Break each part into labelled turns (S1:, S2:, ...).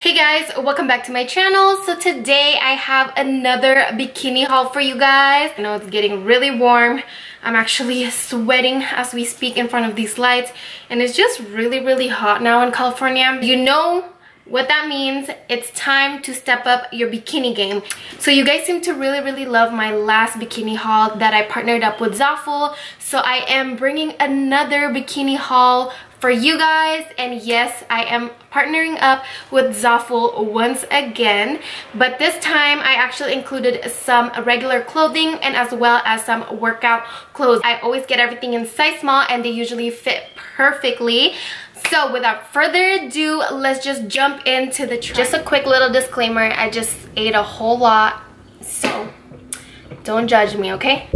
S1: Hey guys, welcome back to my channel. So today I have another bikini haul for you guys. I know it's getting really warm. I'm actually sweating as we speak in front of these lights, and it's just really hot now in California. You know what that means. It's time to step up your bikini game. So you guys seem to really love my last bikini haul that I partnered up with Zaful. So I am bringing another bikini haul for you guys, and yes, I am partnering up with Zaful once again, but this time I actually included some regular clothing and as well as some workout clothes. I always get everything in size small and they usually fit perfectly. So without further ado, let's just jump into the trend. Just a quick little disclaimer, I just ate a whole lot, so don't judge me, okay?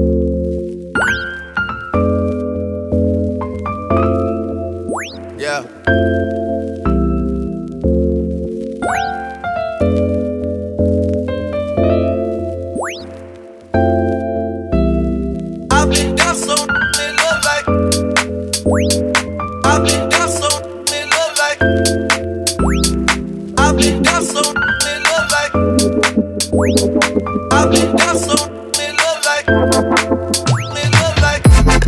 S2: Yeah. I've been down so in love like. I've been down so in love like. I've been down so in love like. I've been down so in love like. In love like.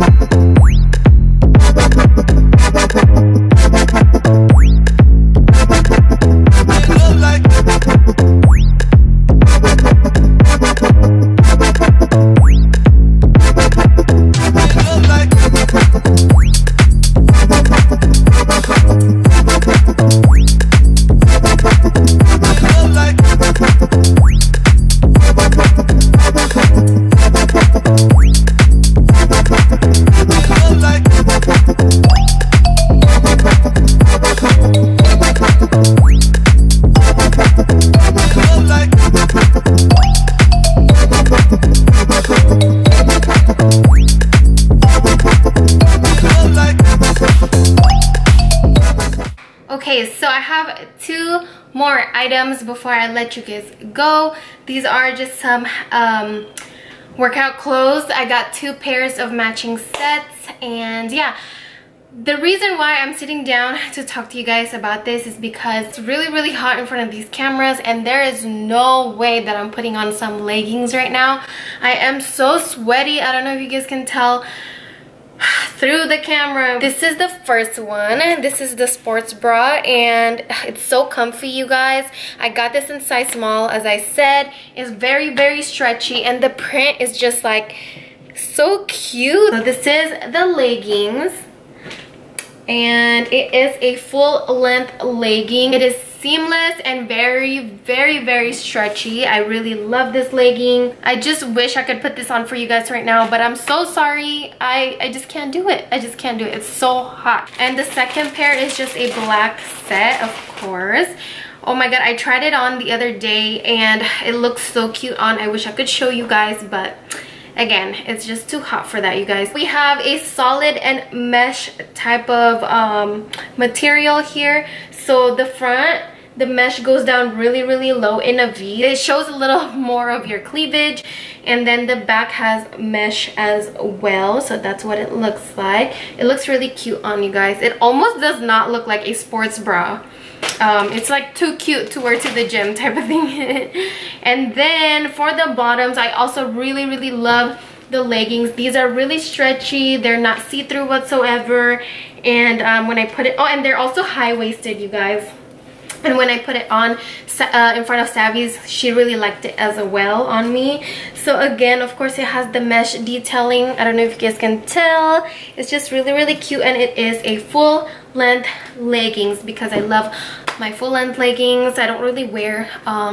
S1: Okay, so I have two more items before I let you guys go. These are just some workout clothes. I got two pairs of matching sets, and yeah, the reason why I'm sitting down to talk to you guys about this is because it's really hot in front of these cameras, and there is no way that I'm putting on some leggings right now. I am so sweaty. I don't know if you guys can tell through the camera. This is the first one. This is the sports bra, and it's so comfy, you guys. I got this in size small. As I said, it's very stretchy, and the print is just like so cute. So this is the leggings, and it is a full length legging. It is seamless and very stretchy. I really love this legging. I just wish I could put this on for you guys right now, but I'm so sorry. I just can't do it. I just can't do it. It's so hot. And the second pair is just a black set, of course. Oh my god, I tried it on the other day and it looks so cute on. I wish I could show you guys, but again, it's just too hot for that, you guys. We have a solid and mesh type of material here. So the front, the mesh goes down really low in a V. It shows a little more of your cleavage, and then the back has mesh as well, so that's what it looks like. It looks really cute on, you guys. It almost does not look like a sports bra. It's like too cute to wear to the gym type of thing. And then for the bottoms, I also really love the leggings. These are really stretchy. They're not see-through whatsoever. And when I put it, oh, and they're also high-waisted, you guys. And when I put it on in front of Savvy's, she really liked it as well on me. So again, of course, it has the mesh detailing. I don't know if you guys can tell. It's just really cute, and it is a full length leggings because I love my full length leggings. I don't really wear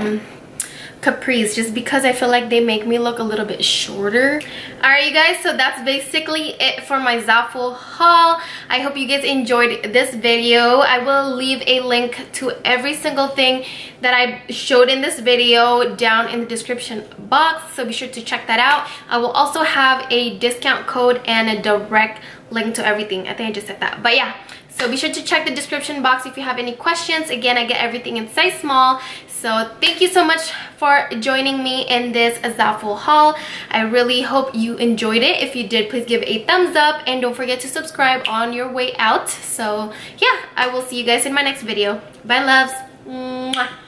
S1: capris just because I feel like they make me look a little bit shorter. Alright, you guys, so that's basically it for my Zaful haul. I hope you guys enjoyed this video. I will leave a link to every single thing that I showed in this video down in the description box, so be sure to check that out. I will also have a discount code and a direct link to everything. I think I just said that, but yeah. So be sure to check the description box if you have any questions. Again, I get everything in size small. So thank you so much for joining me in this Zaful haul. I really hope you enjoyed it. If you did, please give a thumbs up and don't forget to subscribe on your way out. So yeah, I will see you guys in my next video. Bye, loves. Mwah.